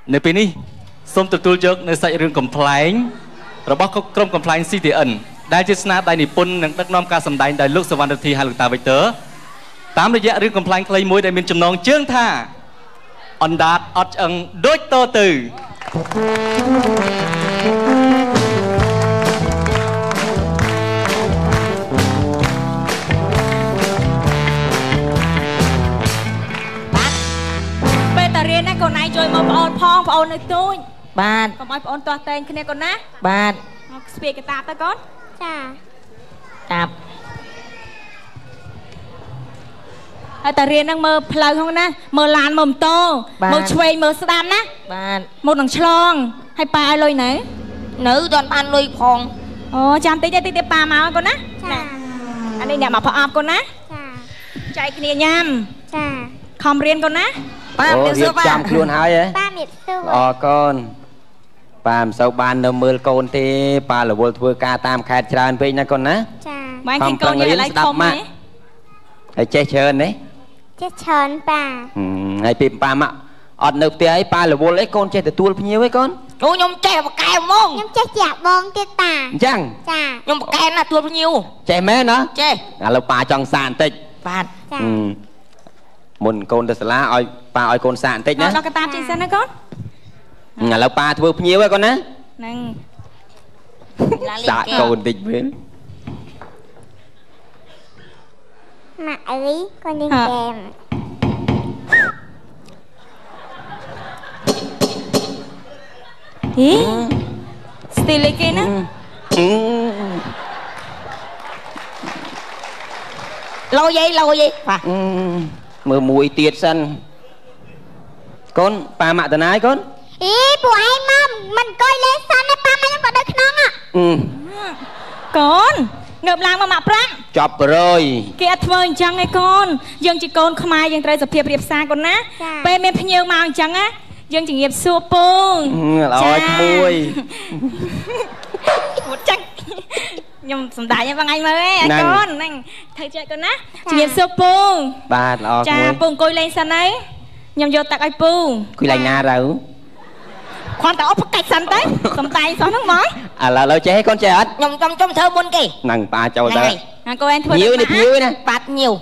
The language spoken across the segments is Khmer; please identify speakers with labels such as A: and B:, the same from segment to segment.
A: ในปีนี้ส้มตัวเยอะในใส่เรื่องกำแพงเราบอกกรมกำแพง CTN ได้จิตนาได้นิพนธ์นักน้อมการสำได้ได้ลูกสวรรค์ทีหาลูกตาไปเต๋อตามระยะเรื่องกำแพงใครมวยได้มีจำนองเชื่องท่าอันดาดอัดอังโดยโตตื่น
B: เรียนนะคนไหนจอยมาปอนพองปอนในตู้บาทก็มาปอนตัวเต็งคะแนนก่อนนะบาทสเปียกตาตะก้อนจ้าจับแต่เรียนนั่งมือเพลย์ของนะมือลานมือโตมือช่วยมือสดามนะบาทมือหนังฉลองให้ปลาลอยไหนnữตอนปลาลอยพองโอ้จำตีใจตีเตปลามาก่อนนะจ้าอันนี้เนี่ยมาพออาบก่อนนะจ้าใจเกลียยำจ้าคอมเรียนก่อนนะป้าเมียสู้ป้าจำครูนหายเลยป้าเมียสู้อ๋อก่อนป้ามสาวบ้านเดิมมือโกนที่ป้าหลวงทัวร์กาตามขาดจานไปนะก่อนนะจ้าบ้านกินก่อนเนี่ยอะไรคมไหมไอ้เจ๊เชิญนี่เจ๊เชิญป้าไอ้ปีป้ามะอดนึกเตี้ยไอ้ป้าหลวงไอ้โกนเจ๊แต่ตัวพี่เนี้ยไว้ก่อนโอ้ยมเจ๊ปากแก้วมงยมเจ๊แจกบองเตี้ยตาจังจ้ายมปากแก้วน่ะตัวพี่เนี้ยเจ๊แม่เนาะเจ๊เราป้าจังสานติดป้าจ้ามุนโกนแต่สละอ้อยปลาอ้อยโกนสานติดนะเรากระตามจีนนะก้อนงั้นเราปลาทั่วพี่เยอะไว้ก่อนนะนั่งสะโกนติดเว้นมาไอ้ก้อนยิงแกมฮีสติเล็กนะเราเย่ป่ะมือมวยเตียดสันcon ปลาหมาตะนายcon ý bùa hay mâm mình coi lên san này pha màยังก็ได้ขนมอ่ะcon ngợp langมาหมาปรังจับเลยเกี่ยทเวอร์จังไอ้conยังจีconขมายยังไตรสเปียบเรียบซาconนะไปเมย์พเนียวมาจังอ่ะยังจีเงียบซัวปุงเราไอ้มวยหมดจังยมสมได้ยังว่าไงมาเลยไอ้conนั่งเธอเจอconนะจีเงียบซัวปุงบาดเราจ้าปุงcoi lên san ấyยำโยตักไอ้ปูคุยไรนาเราความแต่เอาพักไก่สันเต้สมตายสอนทั้งหมดเราเจ๊ให้conเจ๊อัดยำtrong thơ buôn kìนังปลาเจ้าเต้cô em thôi nhiều này bát nhiều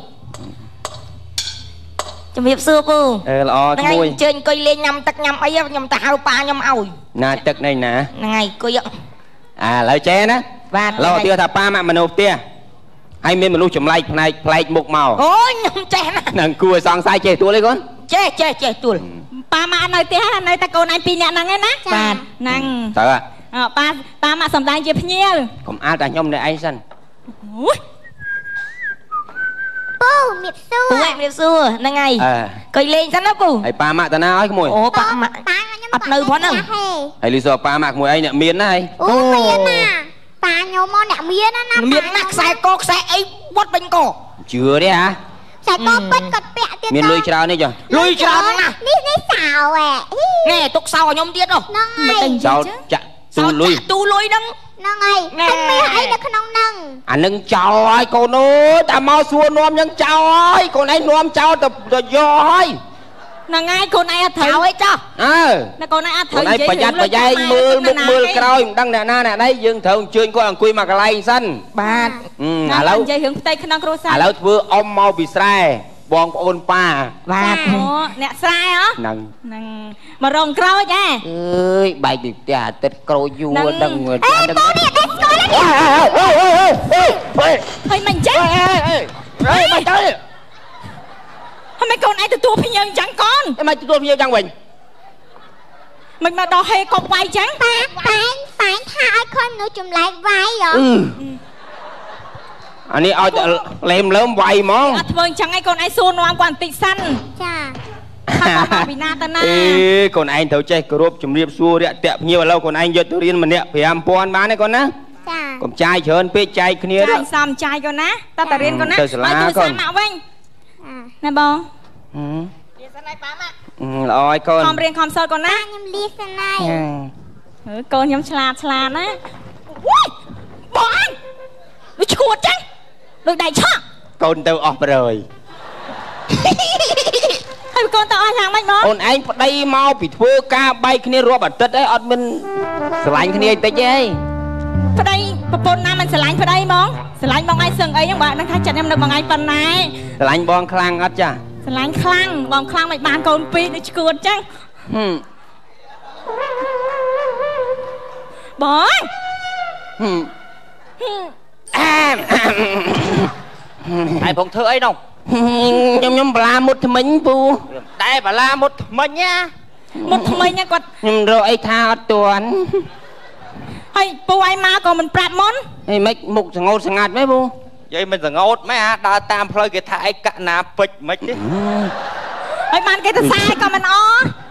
B: trong việc xưaปูlo mùi chơi coi lên nhầm tắc nhầm ấy nhầm tao pa nhầm ổi nè tắc này nè ngày coi vậyเราเจ๊นะเราเตี้ยถ้าป้ามาโนเตี้ยให้เมียมันรู้จมไล่ในไพลมุกเมาโอ้ยยำเจ๊นะนังกลัวซองไซเจ๊ตัวเลยconเจ๊ตัวป้ามาในเตี้ยในตะโกนไอปีเนี่ยนังไงนะป้านังเต๋อป้ามาสำได้เจ็บเนี้ยผมอาแต่ยมในไอ้สันปูเมียสู้ปูเมียสู้นังไงเคยเล่นสันนะปูไอป้ามาแต่น้าไอ้ขโมยโอ้ป้ามาอัดเนื้อพอนั่งไอลิซอป้ามาขโมยไอเนี่ยเมียนนะไอโอ้เมียนน่ะป้าโยมเนี่ยเมียนนะเมียนนักใส่กอกใส่ไอ้วัดเป็นกอกเชื่อได้ฮะใส่กอกเป็นกอดเปะเตี้ยมีลุยชรานี่จ้ะลุยชรานะนี่สาวแหละนี่ตุกสาวยมเตี้ยหรอนั่งไงสาวจะตูลุยนั่งนั่งไงให้ไม่ให้นักขนมนั่งนั่งเจ้าไอ้คนนู้นแต่มาส่วนนวมยังเจ้าไอ้คนไอ้นวมเจ้าแต่ย่อยนั่งไงคนไอ้เถาไอ้จ้านั่งคนไอ้เถาคนไอ้ประหยัดประหยัดมือกระไรดังแน่น่าแน่ได้ยังเถาเชิญก็คุยมากระไรสั้นบาดแล้วใจถึงใจขนมครัวสั้นแล้วเพื่ออมเมาบิสไรบองโอนป้าบาดเนี่ยสายเหรอนั่งมารองกรอยแกเอ้ยใบดิบจ่าติดกรอยอยู่ดังเงินดังเงินเฮ้ยมันเจ๊เฮ้ยมันเจ๊ทำไมคนไอ้ตัวพี่ยังจังก้อนทำไมตัวพี่ยังจังวิ่งมันมาดอเฮกบไวจังแป้งถ้าไอ้คนหนูจุ่มไหลไวเหรออันนี้เอาเล่มเริ่มไวมั้งอัดเมืองจังไอ้คนไอ้ซูนวางกวนติสั้นจ้าข้าวปลาปีนาตนาคนไอ้เถาใจกระรบจุ่มเรียบซัวเนี่ยเตะเงี้ยเราคนไอ้ยศตัวเรียนมันเนี่ยพยายามป้อนมาเนี่ยก่อนนะจ้าผมใจเชิญเป๊ะใจคนนี้ด้วยซ้ำใจก่อนนะตั้งแต่เรียนก่อนนะไปตัวสามมาเว้งนายบองเรียนสนายป้ามาลอยก่อนคอมเรียนคอมโซก่อนนะยำลีสนายก่อนยำฉลาดนะบองดูชัวจังดูได้ช่อก่อนเตาออกไปเลยให้ยcon tao ai hàng mày mong
C: អូនឯងប្តីមកពីធ្វើការបែកគ្នារាប់អាទិត្យឯងអត់មានស្រឡាញ់គ្នាតិចទេ
B: ប្តីប្រពន្ធណាមិនស្រឡាញ់ប្តីហ្មងស្រឡាញ់បងឯងសឹងអីហ្នឹងបើដឹងថាចិត្តខ្ញុំនៅបងឯងប៉ុណ្ណា
C: ស្រឡាញ់បងខ្លាំងអត់ចា
B: ស្រឡាញ់ខ្លាំងបងខ្លាំងមិនបានកូនពីរដូចឈួតអញ្ចឹងបង
C: ហើយបងធ្វើអីនោះខ្ញុំបលាមុតថ្មិញពូតែបលាមុតថ្មិញណា
B: មុតថ្មិញគាត់
C: ខ្ញុំរកអីថាអត់ទាន់
B: ហើយពូឯងមកក៏មិនប្រាប់មុន
C: ហីមិនមុខសងោតស្ងាត់មែនពូនិយាយមិនសងោតមែនអាដើរតាមផ្លូវគេថាឯកណាពេជ្រមិនទេ
B: ហើយបានគេទៅសារក៏មិនអ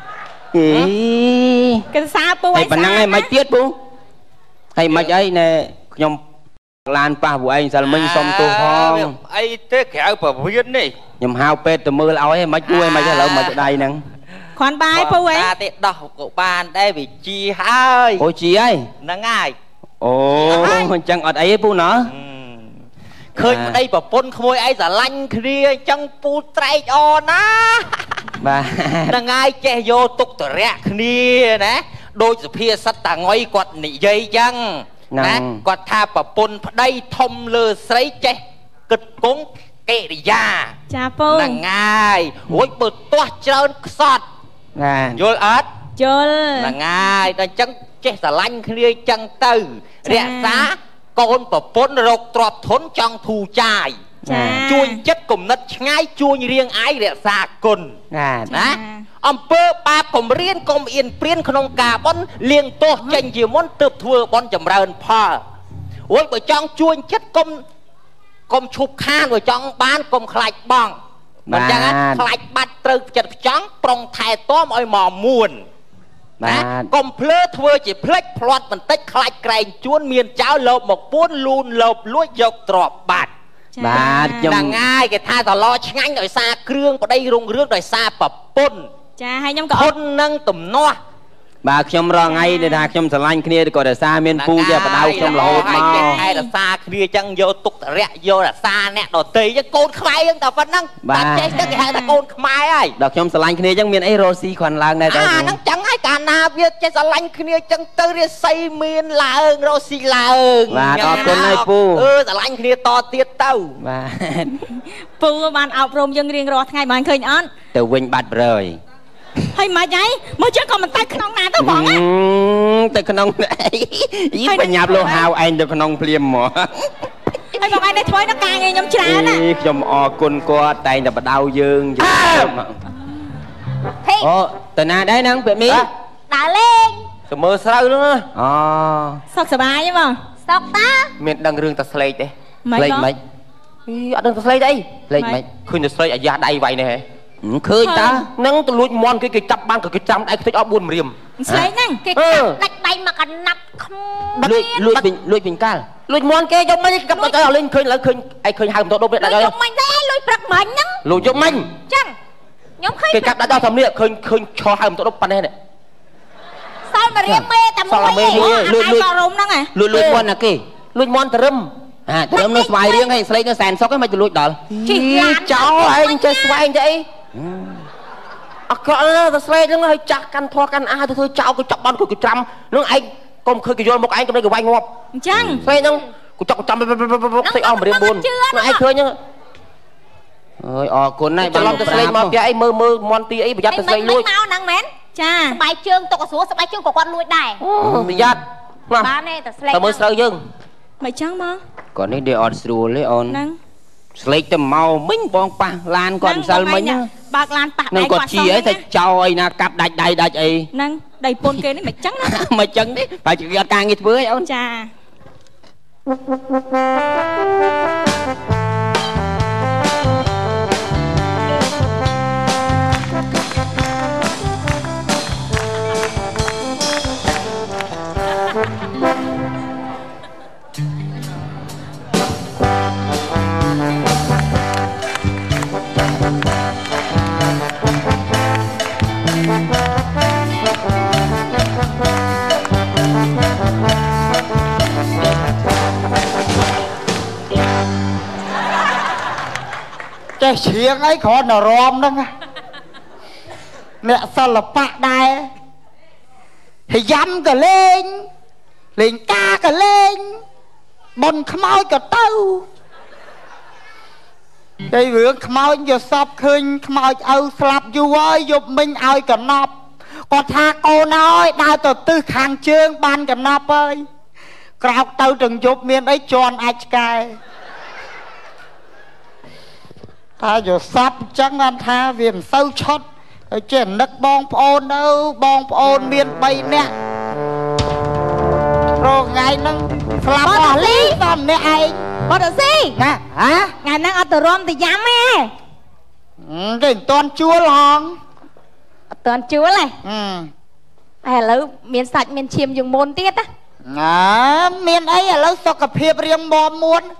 B: គេទៅសារពូឯង
C: ហើយប៉ុណ្ណឹងឯងមិនទៀតពូហើយមិនអីណែខ្ញុំឡានប៉ះពួកឯងសិលមិញសុំទោសផងអីទេក្រៅប្រវៀននេះខ្ញុំហៅពេទ្យទៅមើលឲ្យឯងមិនជួយមិនឥឡូវមិនដៃហ្នឹង
B: គ្រាន់បាយពូឯង
C: តាទេដោះក៏បានដែរវាជីហើយអូជីហើយហ្នឹងហើយអូអញ្ចឹងអត់អីទេពូណោះឃើញប្តីប្រពន្ធក្មួយឯងស្រឡាញ់គ្នាអញ្ចឹងពូត្រែកអណាបាទហ្នឹងហើយចេះយកទុកតរៈគ្នាណាដូចសុភាសិតតាងុយគាត់និយាយអញ្ចឹងណាគាត់ថាប្រពន្ធប្តីធំលើស្រីចេះគិតគង់កិរិយា
B: ចាពូ
C: ហ្នឹងហើយរួចបើទាស់ច្រើនខ្សត់យល់អត់
B: យល់
C: ហ្នឹងហើយដល់អញ្ចឹងចេះស្រឡាញ់គ្នាអញ្ចឹងទៅរក្សាកូនប្រពន្ធរកទ្រព្យធនចង់ធូរចាយជួយចិត្តគំនិតឆ្ងាយជួយរៀងអាយរក្សាគុណណាអំពើបាបកុំរៀនកុំអៀនព្រៀនក្នុងការបន់លៀងទោសចេញជាមុនទើបធ្វើបន់ចម្រើនផលអូយបើចង់ជួយចិត្តកុំឈប់ខានបើចង់បានកុំខ្លាចបងមិនចឹងខ្លាចបាត់ត្រូវចិត្តខ្ចង់ប្រុងថែទាំឲ្យមកមួនណាកុំភ្លើធ្វើជាផ្លិចផ្្លាត់បន្តិចខ្លាចក្រែងជួនមានចៅលោបមកពួនលូនលោបលួចយកទ្រព្យបាត់បាទខ្ញុំហ្នឹងហើយគេថាតឡឆ្ងាញ់ដោយសារគ្រឿងប្តីរុងរឿងដោយសារប្រពន្ធ
B: ចាហើយខ្ញុំក៏
C: អត់នឹងទំនាស់បាទខ្ញុំរងថ្ងៃថាខ្ញុំស្រឡាញ់គ្នាក៏រសារមានពូជាបដៅខ្ញុំរហូតមកឯរសារគ្នាចឹងយកទុករយៈយករសារអ្នកដតីចឹងកូនខ្មែរយើងតែប៉ុណ្ណឹងតែចេះទៅគេហៅថាកូនខ្មែរហើយដល់ខ្ញុំស្រឡាញ់គ្នាចឹងមានអីរស់ស៊ីគ្រាន់ឡើងដែរតែហ្នឹងចឹងហើយកាលណាវាចេះស្រឡាញ់គ្នាចឹងទៅរាសីមានឡើងរស់ស៊ីឡើងបាទអរគុណហើយពូស្រឡាញ់គ្នាតទៀតទៅបាទ
B: ពូបានអប់រំយើងរៀងរាល់ថ្ងៃបានឃើញអត់
C: ទៅវិញបាត់ប្រយ
B: ហើយមិនហីមកចឹងក៏មិនទៅក្នុងណាទៅបង
C: ទៅក្នុងអីបញ្ញាប់លោហៅឯងទៅក្នុងភ្លាមហ្មង
B: ហើយបងឯងនៅធ្វើដល់ការងារខ្ញុំច្រើនណា
C: ខ្ញុំអរគុណគាត់តែងតែបដៅយើងអូតាណាដែរហ្នឹងពាក់មី
B: ដើរលេង
C: ទៅមើលស្រូវហ្នឹងអូ
B: សុខសប្បាយទេបងសុខតា
C: មានដឹងរឿងតែស្លេកទេស្លេកមិនអត់ដឹងតែស្លេកអីស្លេកមិនឃើញតែស្លេកអាយ៉ាដៃវាយនេះហ៎ឃើញតានឹងទៅលួចមន់គេចាប់បានក៏គេចាំដៃខ្ទេចអស់4ម្រាម
B: ស្លេកហ្នឹងគេដាច់ដៃមកកណាត់ខ្ម
C: លួចវិញកាលលួចមន់គេយកមិញកាប់ដល់ឲ្យលេងឃើញឥឡូវឃើញឯងឃើញហៅមិនដល់ដូចដាច់ហើយ
B: យកមិញទេលួចព្រឹកមិញហ្នឹង
C: លួចយកមិញ
B: ចឹងខ្ញុំឃើញ
C: គេកាប់ដាច់ដល់តាមនេះឃើញឈរហៅមិនដល់ប៉ុណ្ណេះនេះ
B: សល់ម្រាមមេតែមួយ
C: លួច
B: រុំហ្នឹង
C: លួចមន់ណាគេលួចមន់ត្រឹមត្រឹមនៅស្វាយរៀងហើយស្លេកនៅសែនសុកហ្នឹងមិនទៅលួចដល់
B: ជី
C: ចោលឯងចេះស្វែងទៅអីអក្រក់ណាស់ទៅស្លេកហ្នឹងហើយចាស់កាន់ធေါ်កាន់អាទៅធ្វើចោលក៏ចាប់បានក៏ច្រាំនឹងឯងកុំឃើញគេយល់មុខឯងកុំឲ្យគេវាយងាប់
B: អញ្ចឹង
C: ស្លេកហ្នឹងក៏ចាប់ចាំស្លេកអស់ម្រាម4នឹងឯងឃើញហ្នឹងអើយអរគុណហើយបានទៅស្លេកមកផ្ទះអីមើលមន់ទីអីប្រយ័ត្នទៅស្លេកលួច
B: មកហ្នឹងមែនចាស្បែកជើងទុកស្រួលស្បែកជើងក៏គាត់លួចដែរ
C: ប្រយ័ត្ន
B: បានទេតែស្លេក
C: ទៅមើលស្រូវយើង
B: មិនចឹងមក
C: គាត់នេះដេអត់ស្រួលទេអូនហ្នឹងស្លេកទៅមកមិញបងប៉ះឡានគាត់ម្សិលមិញ
B: បើកឡានប៉ះ
C: ដៃគាត់ជីអីតែចោលអីណាកាប់ដាច់ដៃដាច់អី
B: ហ្នឹងដៃពុនគេនេះមិនចឹងណា
C: មិនចឹងទេបើគេអត់ការងារធ្វើឯអូន
B: ចា
C: ចេះច្រៀងអីគ្រាន់តែរំហ្នឹង
D: អ្នកសិល្បៈដែរហើយយ៉ាំក៏លេងការក៏លេងបុនខ្មោចក៏ទៅហើយរឿងខ្មោចយកសពឃើញខ្មោចឪស្លាប់យូរហើយយប់មិញឲ្យកណប់គាត់ថាកូនអើយដើរទៅទិសខាងជើងបានកណប់ហើយក្រោកទៅទាំងយប់មានអីជន់អាចឆ្កែថាយកសពអញ្ចឹងគាត់ថាវាមិនសូវឆុតហើយចេះនឹកបងប្អូនទៅបងប្អូនមាន3នាក់រងថ្ងៃហ្នឹងស្លាប់អស់លីតែម្នាក់ឯង
B: បតស៊ី
D: ណាហ៎
B: ថ្ងៃហ្នឹងអត់ទៅរំទៅយ៉ាំទេ
D: គេមិនតន់ជួលហង
B: អត់តន់ជួលទេឥឡូវមានសាច់មានឈាមជាងមុនទៀត
D: ណាមានអីឥឡូវសុខភាពរៀងមាំមួន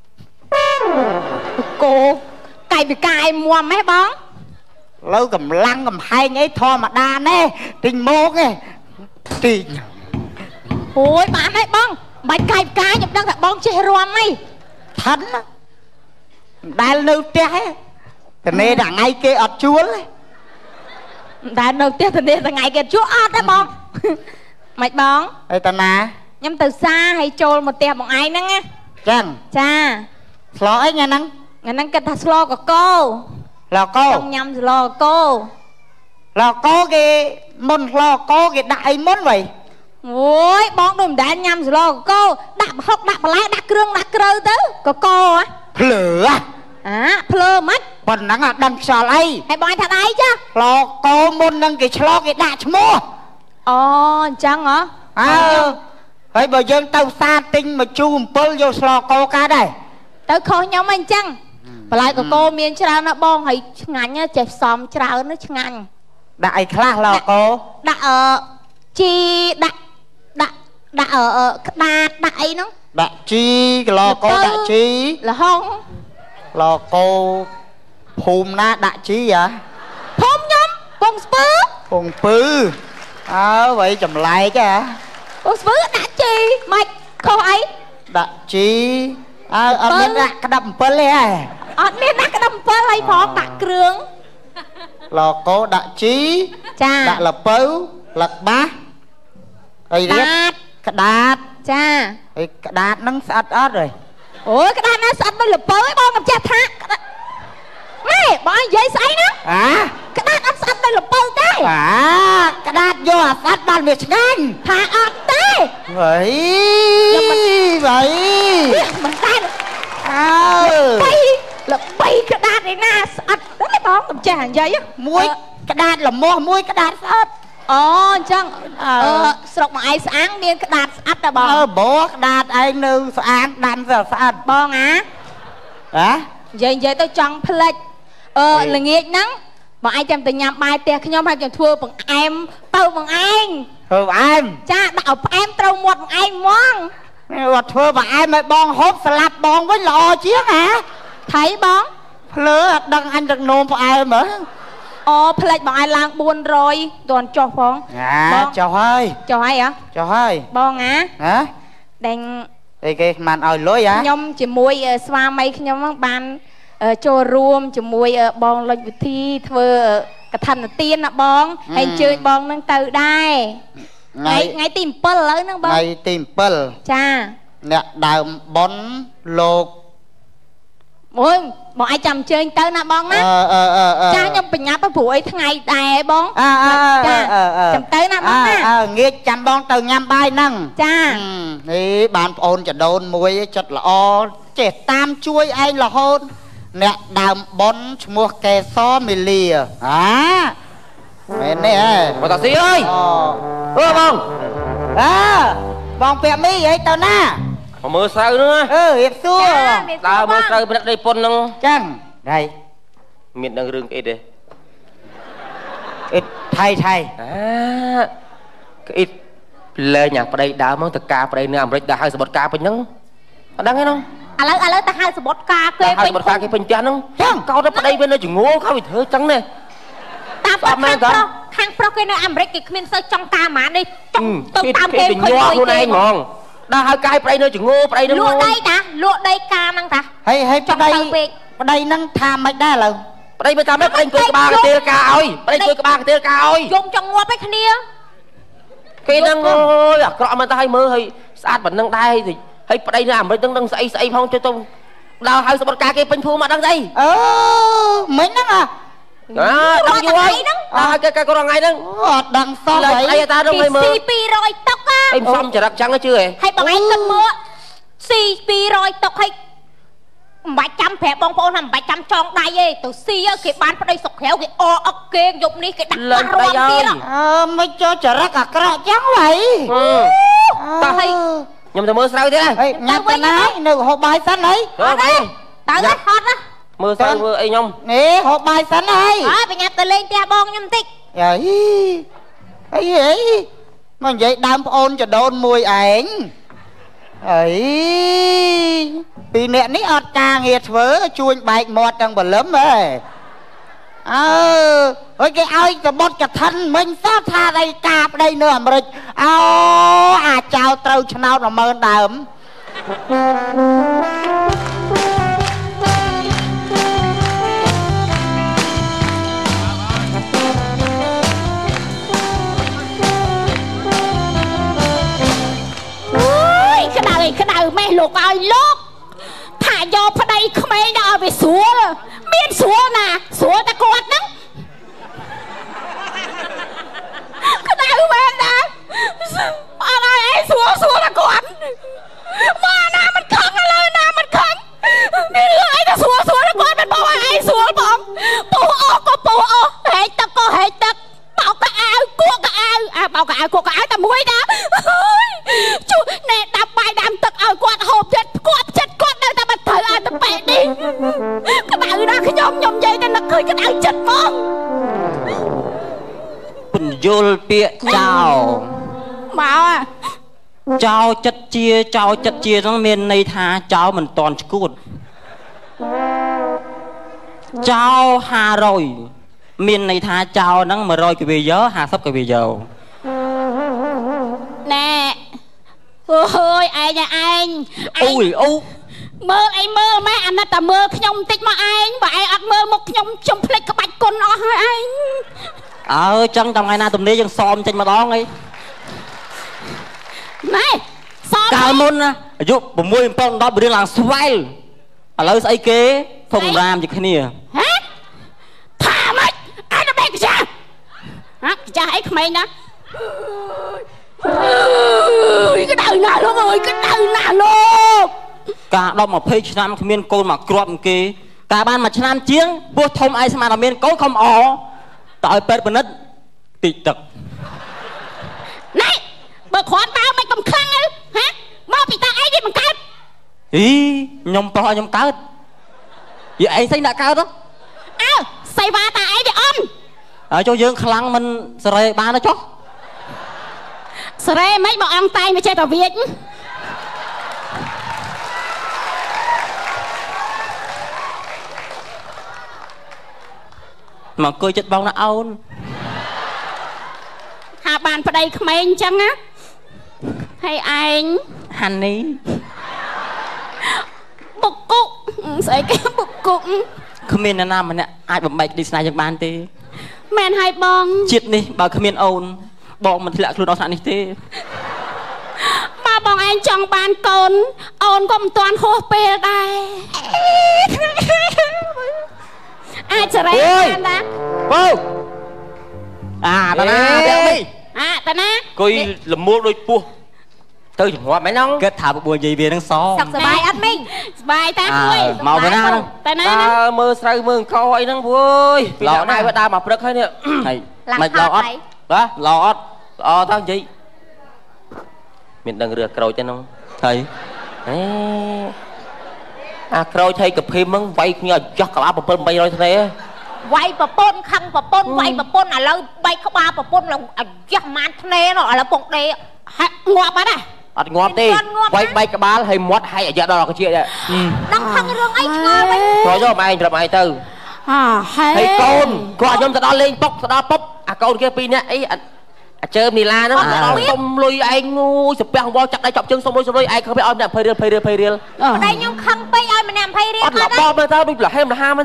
B: គោកាយពីកាយមាំហ៎បង
D: ឥឡូវកម្លាំងកំហែងអីធម្មតាណែទិញមកឯងទី
B: អូយបានហើយបងបាច់កាយកាយខ្ញុំដឹងថាបងចេះរាំហី
D: ឋិនដែលនៅផ្ទះតនេថ្ងៃគេអត់ជួល
B: ដែលនៅផ្ទះតនេថ្ងៃគេជួលអត់ទេបងមិនបង
D: អីតាណា
B: ខ្ញុំទៅសាហើយចូលមកផ្ទះបងឯងហ្នឹងណា
D: ចឹង
B: ចា
D: ស្លអីថ្ងៃ
B: ហ្នឹងគេថាស្លកកោ
D: ឡកោ
B: ញ៉ាំស្លកោ
D: ឡកោគេមុនស្លកោគេដាក់អីមុនvậy
B: អូយបងដូចមិនដែលញ៉ាំស្លកកោដាក់ប្រហុកដាក់បន្លែដាក់គ្រឿងដាក់ក្រូវទៅកកោ
D: ភ្លើ
B: ភ្លើមិន
D: ប៉ុណ្ណឹងអត់ដឹងខ្យល់អី
B: ហើយបងថាដៃចា
D: ស្លកោមុននឹងគេឆ្លងគេដាក់ឈ្មោះ
B: អូអញ្ចឹងហ៎
D: ហើយបើយើងទៅផ្សារទិញមកជូរ7យកស្លកោកាត់ដែរ
B: ទៅខុសខ្ញុំអញ្ចឹងបន្លែកកោមានច្រើនណាស់បងហើយឆ្ងាញ់ចេះផ្សំច្រើនណាស់ឆ្ងាញ់
D: ដាក់អីខ្លះឡកោ
B: ដាក់ជីដាក់ក្តាតដាក់អីហ្នឹង
D: ដាក់ជីឡកោដាក់ជី
B: លហុង
D: ឡកោភូមិណាដាក់ជី
B: ភូមិខ្ញុំពងស្ពឺ
D: អ្វីចម្លែក
B: ពងស្ពឺដាក់ជីមិនខុសអី
D: ដាក់ជីអត់មានដាក់ក្តាប់7ទេ
B: អត់មានដាក់ក្តាប់7ហើយផងដាក់គ្រឿង
D: ឡកោដាក់ជី
B: ចា
D: ដាក់លពៅលឹកបាសហើយរៀបក្តាត
B: ចា
D: ហើយក្តាតហ្នឹងស្អិតអត់ហើយ
B: អូយក្តាតណាស្អិតដូចលពៅឯងបងមិនចេះថាម៉ែបងនិយាយស្អីហ្នឹងក្តាតអត់ស្អិតដូចលពៅទេ
D: ក្តាតយកអាស្អិតបានវាឆ្ងាញ់
B: ថាអត់ទេ
D: មិន
B: តែល្បីក្តាតឯណាស្អិតទេបងមិនចេះនិយាយ
D: មួយក្តាតល្មោះមួយក្តាតស្អិត
B: អូអញ្ចឹងស្រុកមកឯងស្អាងមានក្តាតស្អិតតែបង
D: បងក្តាតឯងនៅស្អាងដាំស្អិត
B: បងនិយាយទៅចង់ផ្លេចល្ងាចហ្នឹងបងឯងចាំតែញ៉ាំបាយផ្ទះខ្ញុំហើយខ្ញុំធ្វើបង្អែមទៅបងឯង
D: ធ្វើបង្អែម
B: ចាដាក់ឲ្យផ្អែមត្រូវមាត់បងឯងហ្មង
D: អត់ធ្វើបង្អែមឲ្យបងហូបស្លាប់បងវិញល្អជាង
B: ថៃបង
D: ភ្លើអត់ដឹងអញទឹកនោមផ្អែមហ៎
B: អូផ្លេចបងឯងឡើង400ទាន់ចុះផង
D: បងចុះហើយ
B: ចុះហើយ
D: ចុះហើយ
B: បងដេញ
D: អីគេមិនឲ្យលុយ
B: ខ្ញុំជាមួយស្វាមីខ្ញុំហ្នឹងបានចូលរួមជាមួយបងលុចវិធីធ្វើកឋិនទានណាបងហើយអញ្ជើញបងនឹងទៅដែរថ្ងៃទី7ឥឡូវហ្នឹងបង
D: ថ្ងៃទី7
B: ចា
D: អ្នកដើមប៉ុនលោក
B: អូយបងអាចចាំអញ្ជើញទៅណាបងណាចាខ្ញុំបញ្ញាប់ព្រោះអីថ្ងៃដែរបង
D: ចា
B: ចាំទៅណាបងណា
D: ងាកចាំបងទៅញ៉ាំបាយហ្នឹង
B: ចា
D: នេះបានប្អូនចដូនមួយចិត្តល្អចេះតាមជួយឯងរហូតអ្នកដើមប៉ុនឈ្មោះកេសរមីលាមែនទេ
C: បងតាស៊ីអើយ
D: បងបងពាក់មីអីទៅណា
C: មើលស្រូវហ្នឹង
D: រៀបសួរ
C: ដើរមើលស្រូវព្រឹកដីពុនហ្នឹង
D: ចឹងហើយ
C: មានដឹងរឿងអីទេ
D: អ៊ីថៃ
C: ក្អ៊ីលែងប្តីដើមមកទៅការប្តីនៅអាមេរិកដើរហៅសបុតការពេញហ្នឹងអត់ដឹងទេហ្នឹង
B: ឥឡូវទៅហៅសបុតការគេ
C: ពេញសបុតការគេពេញផ្ទះហ្នឹងចឹងកោតទៅប្តីវានៅចងោខៅវាធ្វើចឹងនេះ
B: តាមខាងប្រុសគេនៅអាមេរិកគេគ្មានសូវចង់តាមហ្មងនេះចង់ទៅតាមគេ
C: ឃើញខ្លួនឯងហ្មងដើរហៅកាយប្តីនៅចងោប្តីនៅ
B: លក់ដីតាលក់ដីការហ្នឹងតា
D: ហើយប្តីហ្នឹងថាមិនដែរឥឡូវ
E: đây mới tham đấy đây cười ba cái tia ca ơi đây cười ba cái tia ca ơi
B: dùng cho ngọt với kia
E: cái năng ơi à cọ mà ta hay mơ hay sát bản năng đai thì hay đây làm với đang xây phong cho tôi đào hai số ca cái bên thu mà đang đây
D: mấy năng à
E: đang vô ấy hai cái con ngay đang
D: đằng sau
E: đấy ta đâu hay mơ
B: CP rồi tóc á
E: em xong chả đặc trắng nó chưa
B: hay bằng anh cần mơ CP rồi tóc hay bạch trăm phép bong bóng làm bạch trăm tròn đai ấy từ xì á cái bán vào đây sọc khéo cái ọc kê dụng đi cái đặt
E: lên đây ơi
D: mới cho chả rắc à cọ trắng vậy
E: ta hay nhưng mà mơ sao thế này
D: nhặt cái này nửa hộp bài xanh đấy
B: tao rất hot á
E: mơ sao mơ ấy nhông
D: nè hộp bài xanh này
B: phải nhặt từ lên tia bong nhâm tích
D: vậy ấy mà vậy đam ôn cho đôn mùi ảnh ấy vì nè ní ọt ca nghiệt vớ chuông bạch một trong bờ lấm ấy ơi cái ai cho bót cả thân mình sao tha đây cạp đây nữa mà chào trâu cho nào nó mơn đờm
B: cái nào mẹ lục ai lốt thả vô vào đây không ai nào về xuống miên xuống nè xuống ta quạt đó cái nào mẹ nè anh ai xuống ta quạt mà nè mình khăn lên nè mình khăn đi lưỡi ta xuống ta quạt mình bảo ai xuống bóng bố hệ tắc có hệ tắc bảo cái áo cuốc cái áo ta muối đó chú nè đạp bài đam tật ở quạt hộp chết quạt đâu ta bật thử ai ta bẻ đi cái đạo đó cái nhom dây ta nó cười cái đạo chết mong
E: bình vô bịa chào
B: bảo à
E: chào chất chia nó miền này tha chào mình toàn cút chào hà rồi miền này tha chào nó mà rồi cái bây giờ hà sắp cái bây giờ
B: nè ôi ai nha anh
E: ui
B: mơ anh mơ mấy anh ta mơ nhom tích mà anh và ai ăn mơ một nhom trong plek cái bạch con nó thôi anh
E: chân tầm ngày nào tụi này dân xòm trên mà đó ngay
B: này xòm
E: cao môn á giúp bùm môi phong đó bữa đi làm swile ở lâu say kế phòng ram gì cái này
B: hả thả mày ai nó bèn cái cha ấy không mày nè cái đời nào luôn rồi cái đời nào luôn
E: cả đó mà phê năm miền côn mà crop kia cả ban mà năm chiến vua thông ai mà là miền côn không ó tại pet bên đất tịt tật
B: này bờ khoan tao mày cầm khăn ấy hả mau bị ta ấy đi bằng cát
E: ý nhom to nhom cát vậy anh xây đã cao đó
B: xây ba ta ấy đi ôm
E: ở cho dương khăn mình sợi ba nó chó
B: sợi mấy bọn ăn tay mới chơi tàu Việt
E: mà cười chết bông nó ôn
B: hà bàn vào đây không anh chăng á hay anh
E: Honey
B: bục cục sợi cái bục cục
E: không biết là nam mà nè ai bấm bạch đi xài giặc bàn tê
B: men hai bong
E: chết đi bà không biết ôn bọn mình thì lại luôn đó sẵn đi tê
B: mà bọn anh trong bàn ôn có một toàn hô bê đây ai trở đây em đã
E: ta na đi
B: ta na
E: coi là mua đôi pua tới chừng hoa mấy nóng kết thả một buồn gì về đang xó
B: sọc bài anh minh bài ta vui
E: màu bên nào
B: ta na
E: mơ say mơ coi năng vui lọ này với ta mà rất hay nè mày lọ ót đó lọ ót lọ tao gì mình đang rửa cầu cho nó thầy cầu thầy cặp phim măng vay nhờ chắc cả ba phần bay rồi thế
B: vay bà pôn khăn bà pôn vay bà pôn à lâu bay có ba bà pôn là chắc mát thế nó là bụng đây ngọt á này
E: ngọt đi vay bay cả ba hay mót hay ở giờ đó cái chuyện đấy
B: đăng khăn rương ấy ngọt đấy
E: rồi cho mày rồi mày từ hay con nhóm ta đó lên bốc ta đó bốc con kia pin ấy chơi mì la nó không lùi anh ngu sụp băng vô chặt đây chọc chân xong rồi anh không biết ôm nè phơi riêng
B: đây nhưng khăn bay ai mà nằm phơi riêng
E: là bom mà tao đúng là hay là ham mà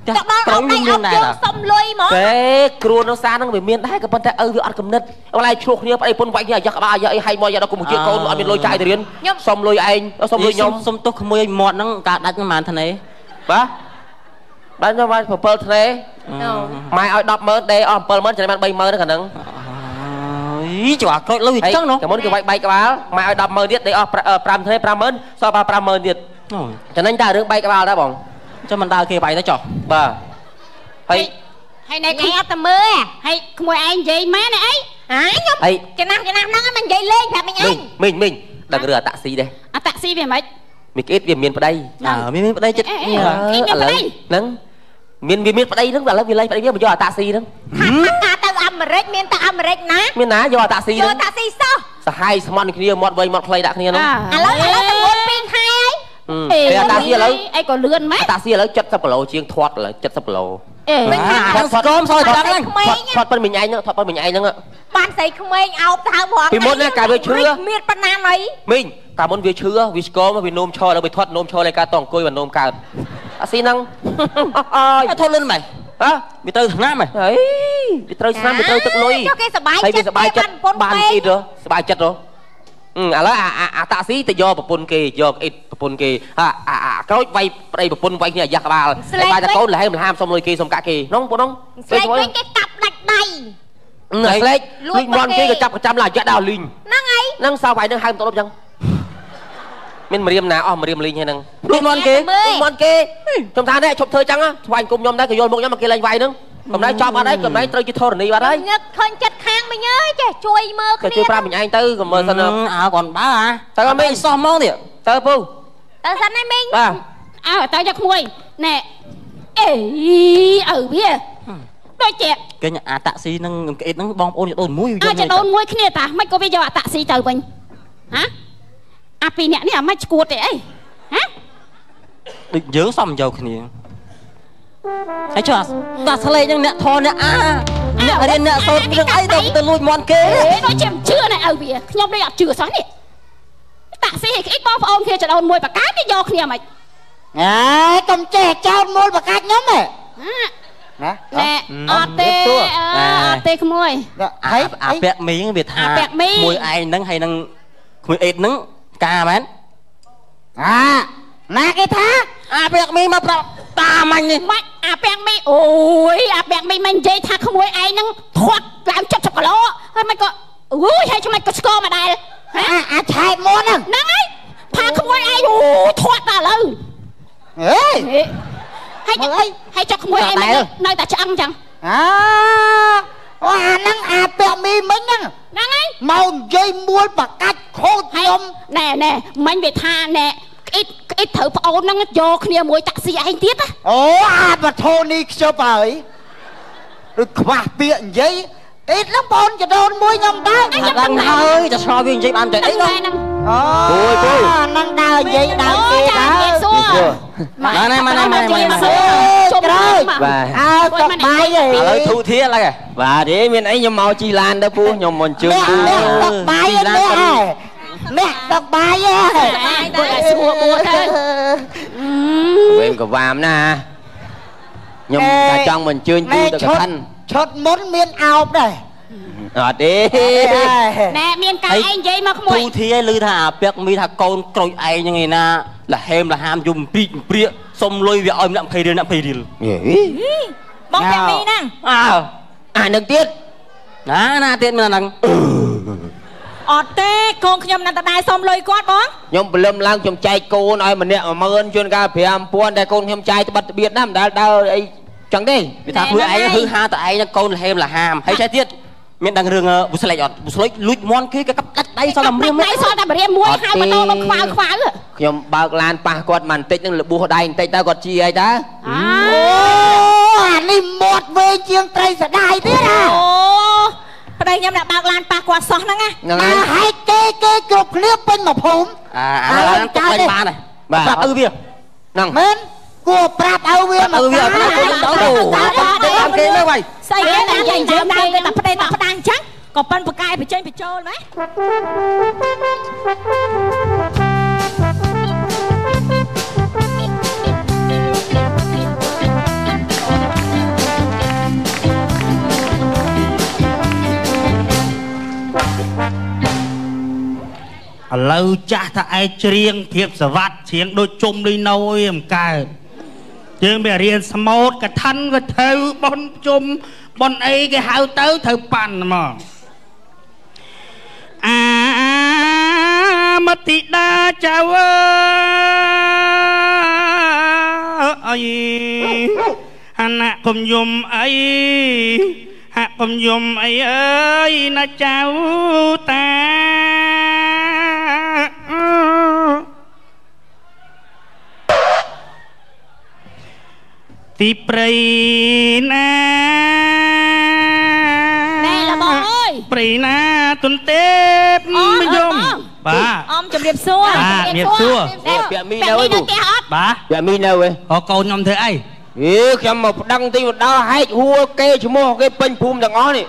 E: ក្រុមមានដែរ
B: សុំលុយហ្មង
E: ទេគ្រួនៅសាហ្នឹងវាមានដែរក៏ប៉ុន្តែវាអត់កំណត់អូឡៃឆ្លោះគ្នាប្តីប្រពន្ធវាយគ្នាយ៉ាក់ក្បាលយ៉ាក់អីហៃមកយ៉ាដល់គុំជាកូនអត់មានលុយចាយទៅរៀនសុំលុយឯងសុំលុយខ្ញុំសុំទោសក្មួយឲ្យមាត់ហ្នឹងការដាច់ហ្នឹងប៉ុន្មានថ្នេបាទបានយកមក7ថ្នេម៉ែឲ្យ 100000 ដេអស់ 70000 ចំណេះបាន 30000 ហ្នឹងអីច្បាស់ក្រូចលុយអញ្ចឹងនោះតែមុនគេវាយបែកក្បាលម៉ែឲ្យ 100000 ទៀតដេអស់ 5ថ្នេ 50000 សល់បាន 50000 ទៀតចំណេញតែរឿងបែកក្បាលដែរបងចាំមិនដើរគេបាយទៅចុះបាទ
B: ហើយណែឯងអត់ទៅមើលហើយក្មួយឯងនិយាយមែនអីខ្ញុំចំណាស់ហ្នឹងមិននិយាយលេងប្រាប់មិញឯង
E: មិញដឹងរឿងអាតាក់ស៊ីដែរ
B: អាតាក់ស៊ីវាមិន
E: មីកេតវាមានប្តីមានប្តីចិត្ត
B: មានប្តី
E: ហ្នឹងមានប្តីហ្នឹងឥឡូវវាលែងប្តីវាមកយកអាតាក់ស៊ីហ្នឹង
B: ទៅអាមេរិកមានតែអាមេរិកណា
E: មានណាយកអាតាក់ស៊ីហ្នឹង
B: យកតាក់ស៊ីសោះ
E: សាហាយស្មន់គ្នាមាត់វែងមាត់ខ្លីដាក់គ្នាហ្នឹង
B: ឥឡូវទៅមុន2ខែហើយ
E: អាតាក់ស៊ីឥឡូវ
B: អីក៏លឿនម៉េច
E: អាតាក់ស៊ីឥឡូវ70គីឡូជាងធាត់ឥឡូវ70គីឡូ
B: មិញថា
E: ស្គមសោះចឹងហ្នឹងធាត់ប៉ុនមិញឯងហ្នឹងធាត់ប៉ុនមិញឯងហ្នឹង
B: បានស្អីក្មេងអោបទៅហ្មង
E: ពីមុនណាកាលវាឈឺ
B: មានប៉ុណ្ណាអី
E: មិញកាលមុនវាឈឺវាស្គមវានោមឈរដល់វាធាត់នោមឈរលេការតអង្គុយវានោមកើតអាស៊ីហ្នឹងអើយធាត់លឿនម៉េចហ៎វាត្រូវឆ្នាំហ៎ហីវាត្រូវឆ្នាំវាត្រូវទឹកលុយ
B: គេសបាយ
E: ចិត្តបានទៀតសបាយចិត្តឥឡូវអាតាក់ស៊ីទៅយកប្រពន្ធគេយកអ៊ីតប្រពន្ធគេអាក្រូចវាយប្តីប្រពន្ធវាយគ្នាអាយ៉ាក់ក្បាលតែបាយតែកូនលហេមលហាមសុំលុយគេសុំកាក់គេនោះបងនោះ
B: ស្លេកវិញគេកាប់ដាច់ដៃ
E: ស្លេកលួចមន់គេក៏ចាប់ប្រចាំឡាយ៉ាក់ដល់លីង
B: ហ្នឹងហើយ
E: ហ្នឹងសៅវាយនឹងហៅទៅអញ្ចឹងមានម្រាមណាអស់ម្រាមលីងហ្នឹងលួចមន់គេខ្ញុំថានេះឈប់ធ្វើអញ្ចឹងស្វែងគុំខ្ញុំដែរក៏យល់មកខ្ញុំមកគេលេងវាយហ្នឹងកំណៃចាប់អត់ហើយកំណៃត្រូវជាធរណីបាត់ហើយ
B: ញឹកឃើញចិត្តខាងមិញអើយចេះជួយមើលគ្នា
E: ជួយប្រាប់មិញឯងទៅក៏មើលសិន
A: គាត់បើ
E: ទៅមិញ
A: សោះហ្មងទៀត
E: ទៅពូ
B: ទៅសិនឯងមិញ
E: បាទ
B: ទៅយកក្មួយណែអេឪវាដូចជា
A: គេអាតាក់ស៊ីនឹងក្អេតហ្នឹងបងប្អូនចដូនមួយ
B: ចដូនមួយគ្នាតាមិនក៏វាយកអាតាក់ស៊ីទៅវិញហ៎អាពីរនាក់នេះអាមិនឈួតទេអីហ៎
A: ដូចយើងសំយកគ្នាហើយចុះតាស្លេកហ្នឹងអ្នកធរអ្នកអ្នករៀនអ្នកសូត្ររឿងអីទៅលួចមន់គេ
B: ដូចជាមិនជឿណែឪវាខ្ញុំនេះអត់ជឿសោះនេះតាក់ស៊ីឲ្យក្អេតបងប្អូនគ្នាចដូនមួយបកាគេយកគ្នាមិនក
D: ុំចេះចោលមូលបកាខ្ញុំហ៎
B: ណាអត់ទេក្មួយ
A: ហើយអាពាក់មីងវាថាមួយឯងហ្នឹងហើយនឹងក្មួយអេតហ្នឹងការមែន
D: ណាគេថា
A: អាពាក់មីងមកប្រាប់តាមាញ់នេះ
B: ម៉ាច់អាពាក់មីអូយអាពាក់មីមិននិយាយថាក្មួយឯងហ្នឹងធាត់ឡើង70គីឡូហើយមិនក៏អូយហើយមិនក៏ស្គមមកដែរ
D: ឆែកមុន
B: ហ្នឹងហើយផាក្មួយឯងអូធាត់ដល់ឥឡូវហើយចុះក្មួយឯងនៅតែឆ្អឹងចឹង
D: អាហ្នឹងអាពាក់មីមិញហ្នឹង
B: ហើយ
D: មកនិយាយមួលបកាច់ខូចខ្ញុំ
B: ណែមិញវាថាណែក្អ៊ីតត្រូវប្អូនហ្នឹងយកគ្នាមួយតាក់ស៊ីឯងទៀត
D: អូអាបធូនីខ្ជប់ហើយឬខ្វះពាក្យនិយាយអ៊ីតហ្នឹងបងចដូនមួយខ្ញុំដែរ
A: ដឹងហើយតែឆ្លោះវានិយាយបានតែអីហ្នឹង
D: អូយហ្នឹងដើរនិយាយដើរគេដើរ
B: សួរ
A: ម៉ែ
D: ជុំក្រោយអើសុខបាយ
A: ឥឡូវធូធាឡើយ
E: បាទទេមានអីខ្ញុំមកជីឡានទៅពូខ្ញុំមកអញ្ជើញពូ
D: សុខបាយនេះសុខបាយ
B: គាត់ឲ្យស្រួលបួនទៅ
E: វិញក៏វាមណាខ្ញុំតែចង់មកអញ្ជើញពូទៅកឋិន
D: ឈុតមុនមានអោបដែរ
E: អត់ទេ
B: ណែមានកាយឯងនិយាយមកក្មួយ
A: ទូធាឲ្យឮថាអាពាក់មីថាកូនក្រូចឯងហ្នឹងឯណាលហេមលហាមយំពីកព្រាកសុំលុយវាឲ្យអ្នក20រៀលអ្នក20រៀល
B: បងពាក់មីហ្នឹង
E: អានឹងទៀត
A: ណាទៀតមានហ្នឹង
B: អត់ទេកូនខ្ញុំនៅតែដែរសុំលុយគាត់បង
E: ខ្ញុំព្រលឹមឡើងខ្ញុំចែកកូនឲ្យម្នាក់10000ជួនកាល5000តែកូនខ្ញុំចាយត្បិតត្បៀតណាមិនដែលដើរអីចឹងទេ
A: វាថាធ្វើឯងហឺហាតឯងកូនលហេមលហាមហើយចេះទៀតមានដឹងរឿងបុស្លេចអត់បុស្លេចលួចមន់គេកាប់ដាច់ដៃសល់តែម្រាម
B: ដៃសល់តែម្រាមមួយហើយម៉ូតូមកខ្វៅ
E: ខ្ញុំបើកឡានប៉ះគាត់មិនបន្តិចនឹងលបួសដៃបន្តិចតើគាត់ជាអីតើ
D: អូអានេះមាត់វែងជាងត្រីស្ដាយទៀតអូ
B: ប្តីខ្ញុំអ្នកបើកឡានប៉ះគាត់សោះហ្នឹង
D: ណាហើយគេគ្រប់គ្នាពេញមកភូមិ
A: អាឡានទុកលេងបានហើយប្រាប់ឪវា
E: ហ្នឹង
D: មែនគួរប្រាប់ឪវា
A: មកឪវាអត់ណាកូនទៅតាមគេមើលវិញ
B: ស្អីគេតែនិយាយយើងដើរគេតែប្តីតែផ្ដាំអញ្ចឹងក៏ប៉ិនប្រកែបញ្ចេញបញ្ចូលម៉េច
F: lâu cha ta ai riêng thiệp sở vặt chiếng đôi chung đi nôi em cài chứ bây riêng smart cái thân cái thêu bon chung bon ấy cái hao tới thêu pan mà mất thị đa chào ơi anh hạ cùng dùng ấy hạ cùng dùng ấy ơi nó chào ta tí prey na
B: nè là bọn ơi
F: prey na tuần tép mới dùng bà
B: ông chụp điệp xua
F: điệp xua
C: bẹ mi đâu ấy
F: bà
C: bẹ mi đâu ấy
F: có câu nhom thế ai
C: xem một đăng tin một đó hay hua kê chú mua cái pin phum thằng ó này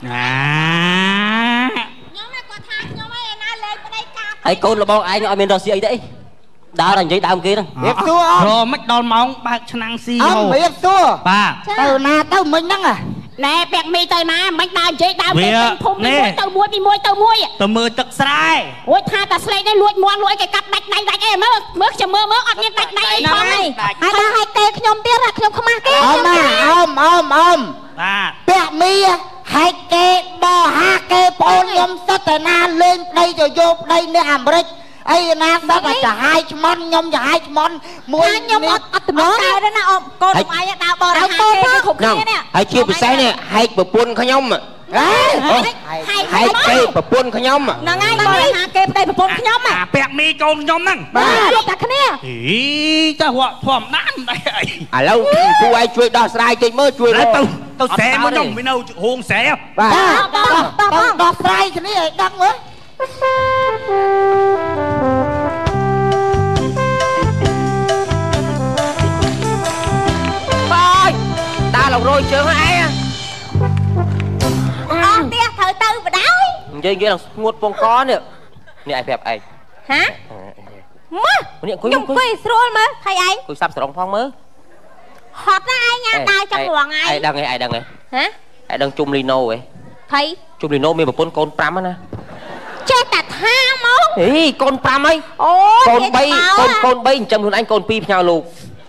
E: ấy con là bao ai ở bên đó gì ấy đấy đào thành giấy đào kia đó
D: điệp xua ông
F: rồi mất đòn móng bạc năng si
D: ông điệp xua
F: bà
D: từ na tới mình đó à
B: nè bẹt mi từ na mấy đào giấy đào
F: kia
B: bên phum đi môi
F: từ mưa tật sai
B: ôi tha ta slay đây lụi cái cặp đạch này đạch em mớt chầm mơ ọt như đạch này ấy con này hai ta hai tê nhom tiếc là nhom không mang cái
D: ông
F: bà
D: bẹ mi hai kê bò ha kê bồn nhom sắt từ na lên đây rồi vô đây nơi Americ ấy na sắt là cả hai món nhom cả hai món muối
B: nhom ọt nó cái đó na ông con ông ai đào bò đào kê cái khục kia nè
C: hay chia bị say nè hay bờ pun khá nhom mà hay kê bờ pun khá nhom mà
B: nè ngay bò ha kê đây bờ pun khá nhom mà
F: bẹt mi con nhom năng
B: lột cả cái nè
F: ý ta họ thòm nán đây
C: lâu cô ai chui đo sai chơi mơ chui
F: tao xé mới nhom mới đâu hôn xé
D: đo sai cái này đăng mới
C: ơi ta lòng rồi chưa ai à
B: ông tia thở tư và đói
C: chơi ghê là ngột bông có nè nè ai phép ai
B: hả
C: nè
B: nhung quỳ srol mà thầy anh
C: cô sắp sòng phong mới
B: hot ra ai nha đai trong hoàng ai
C: ai đăng này
B: hả
C: ai đăng chung lino vậy
B: thầy
C: chung lino mình một con pram á nè
B: chết tạt ha mốt
C: ý con pram ấy con bay chầm hơn anh con pip nhau luôn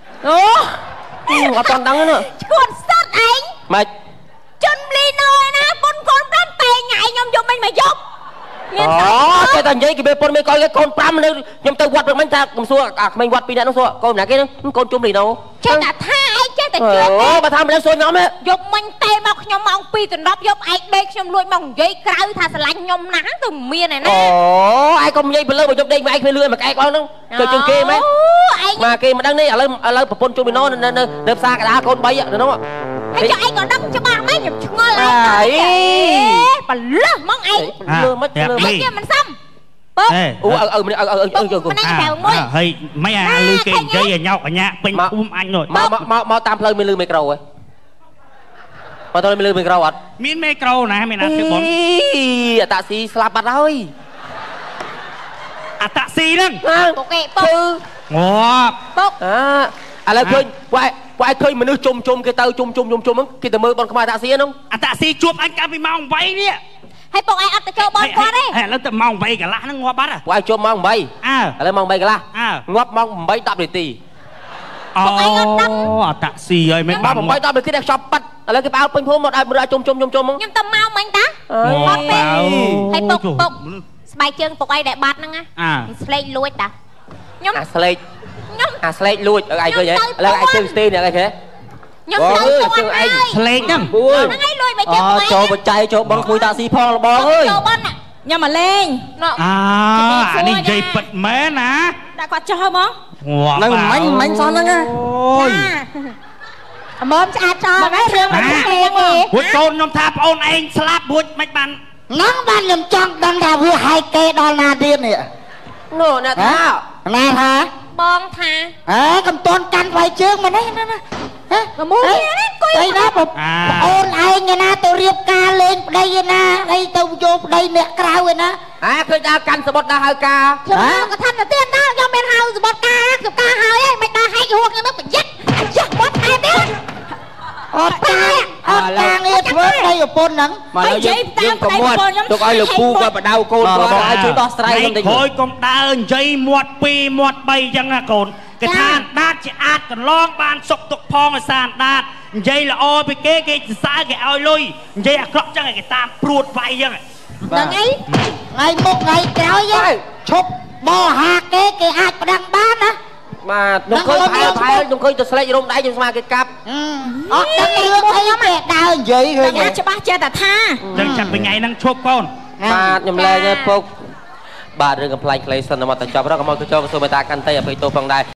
C: ngọt toàn đắng nữa
B: chuột sắt anh
C: mà
B: chân lino nè con pram tè ngại nhom dùng mình mà giúp
C: cái thằng giấy cái bê pon mấy coi cái con pram này nhom tao quạt được mấy ta cùng xua mình quạt pin nó xua con nè cái con chung lino
B: chết tạt ha anh chết tạt chưa
C: bà tham lên xua nhóm ấy
B: dục mình tè mọc nhom mong pi từ đắp giúp ai đây nhom lùi mong giấy cào thà sờ lạnh nhom nắng từ miền này nè
C: ai không dây lơ mà giúp đây mà anh phải lươn mà cái con nó chơi chân kia mấy mà kia mà đang đi ở lơ pon chung lino nên đập xa cái đá con bay vậy đúng không
B: hãy cho anh còn đâm cho ba mấy nhập ngon lại bà lơ mong anh
C: lơ mất lơ
B: anh kia mình xong
C: mình
F: hay mấy lư cái dây ở nhau ở nhà bên anh rồi
C: mau tam phơi mình lư micro rồi mà tôi mình lư micro à
F: miếng micro này mình làm cái bốn
C: taxi slap bắt rồi
F: taxi đó
C: ngọt lại khơi quay khơi mình đưa chôm cái tao chôm cái tao mơ bọn không ai taxi không
F: taxi chuột anh cả bị mong váy đi
B: hay bọn anh cho bọn qua đi
F: nó tự mong bay cả lá nó ngoa bắt à
C: quay chôm mong bay lấy mong bay cả lá ngoắp mong bay đạp để tì
F: taxi ơi mấy
C: mong bay đạp để tì đẹp shop bắt lấy cái bao pin phô một ai ra chôm không
B: nhưng tao mau mình ta hay bộc bài chân bộc ai để bát năng á slay lùi ta
C: nhóm slay lùi ai cơ vậy là ai chơi stay nè ai thế
B: nhóm tao anh
F: slay nhá
B: nó ngay lùi bài chân
E: cho bật chạy cho băng khui taxi phong là bò ơi
B: nhưng mà lên
F: anh đi dây bật mé nè
B: đã quạt cho không bóng
E: này mánh son đó nha
B: mớm cha cho mà cái riêng mà
F: buổi con nhóm tháp ôn anh slap buổi mạch bàn
D: nắng ban nhầm chọn đang đào vừa hai cây đo na điên nè
C: nô nè thao
D: nè hả
B: bong tha
D: cầm tôn canh vài chương mà đấy
B: mà mua
D: đây đó một ôn ai nghe na tôi riêng ca lên đây na đây tôi vô đây nè cao rồi nè
C: khơi ra canh sờ bọt ra hơi ca
B: có thân là tiên đó do bên hao sờ bọt ca hơi ấy mày ta hay cái huộc nó phải dắt bọt hai biết
D: អត់ការងារធ្វើប្តីប្រពន្ធហ្នឹង
E: មកលើយើងកុំមាត់ទុកឲ្យលោកពូគាត់បដៅកូនគាត់ឲ្យជួយដោះស្រាយខ្ញុំតិច
F: ហើយកុំដើរនិយាយមាត់2មាត់3អញ្ចឹងណាកូនគេថាអណ្ដាតជាអាចកន្លងបានសុកទុកផងឲ្យសារអណ្ដាតនិយាយល្អពីគេសរសើរគេឲ្យលុយនិយាយអាក្រក់អញ្ចឹងគេតាមព្រួតវាយអញ្ចឹង
D: ហ្នឹងអីថ្ងៃមុខថ្ងៃក្រោយឈប់បោហាគេអាចប្តឹងបានណា
E: បាទខ្ញុំឃើញផែខ្ញុំឃើញទៅស្លេករោមដៃខ្ញុំស្មាគេកាប់
D: អត់ដឹងរឿងអីគេដើរនិយាយឃើញ
B: ច្បាស់ចេះតែថា
F: អញ្ចឹងចាប់ពីថ្ងៃហ្នឹងឈប់កូន
E: បាទខ្ញុំលែងពុកបាទរឿងកំ pl ៃ ខ្លីសិនតែមកតែចប់រកមកចូលក្រសួងមេតាកាន់តែអភ័យទោសផងដែរ